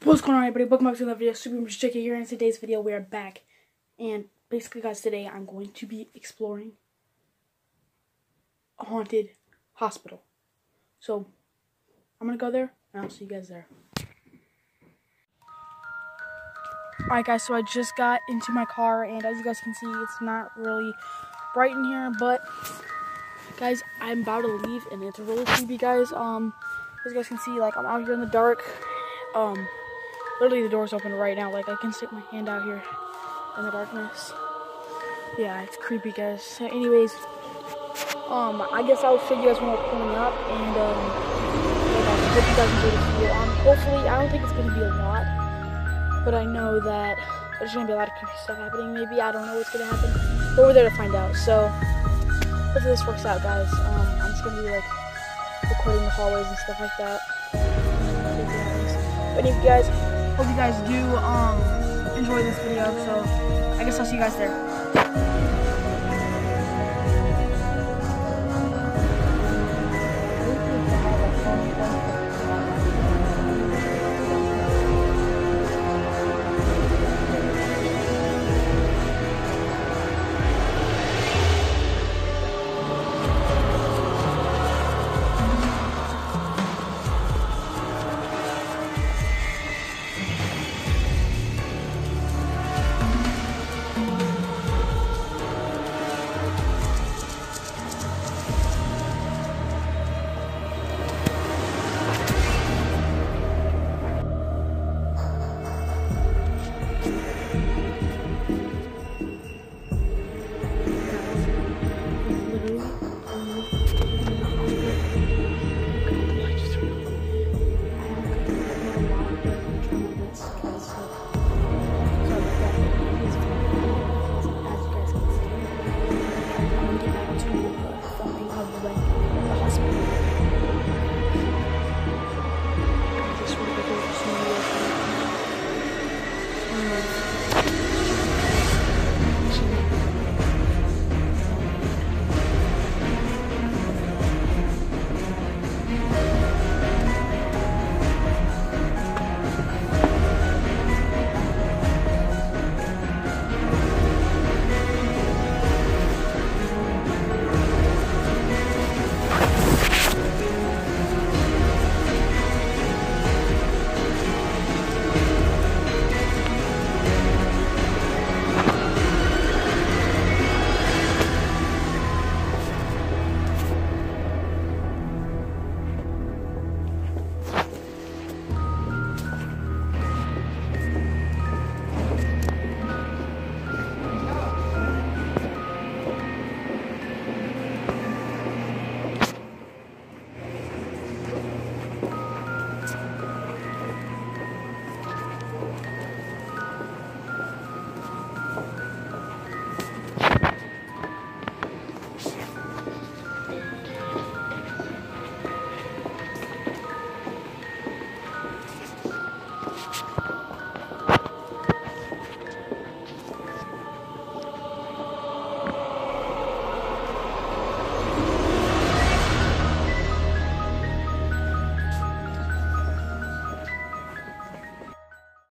What's going on, everybody? Welcome back to another video. Super JK here. In today's video, we are back, and basically, guys, today I'm going to be exploring a haunted hospital. So I'm gonna go there, and I'll see you guys there. Alright, guys. So I just got into my car, and as you guys can see, it's not really bright in here, but guys, I'm about to leave, and it's really creepy, guys. As you guys can see, like, I'm out here in the dark. Literally the door's open right now. Like, I can stick my hand out here in the darkness. Yeah, it's creepy, guys. So anyways, I guess I'll show you guys when we're pulling up, and yeah, guys, I hope you guys enjoy this video. Hopefully, I don't think it's gonna be a lot, but I know that there's gonna be a lot of creepy stuff happening. Maybe, I don't know what's gonna happen, but we're there to find out. So hopefully this works out, guys. I'm just gonna be like recording the hallways and stuff like that. But if you guys, hope you guys do enjoy this video, so I guess I'll see you guys there.